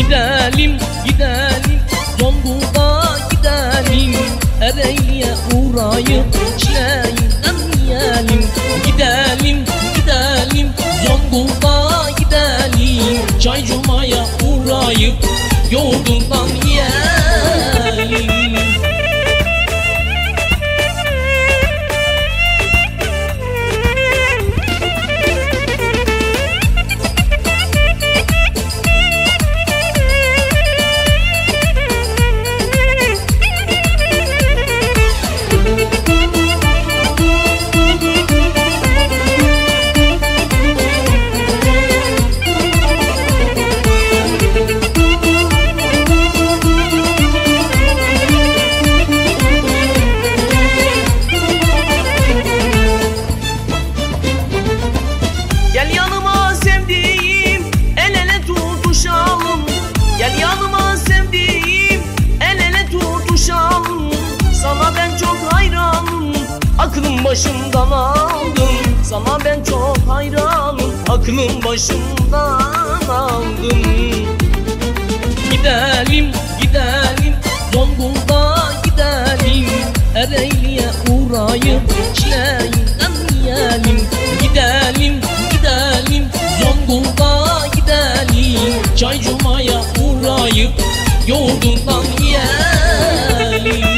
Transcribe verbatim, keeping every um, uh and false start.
Gidelim, gidelim, Zonguldak'a gidelim, Ereğli'ye uğrayıp çileğinden yiyelim. Gidelim, gidelim, Zonguldak'a gidelim, Çaycuma'ya uğrayıp yoğurdundan yiyelim. Gel yanıma sevdiğim, el ele tutuşalım. Gel yanıma sevdiğim, el ele tutuşalım. Sana ben çok hayranım, aklım başımdan aldım. Sana ben çok hayranım, aklım başımdan aldım. Gidelim, gidelim, Zonguldak'a gidelim, Ereğli'ye uğrayıp çileğinden yiyelim. Gidelim, gidelim, Zonguldak'a gidelim, Çaycuma'ya uğrayıp yoğurdundan yiyelim.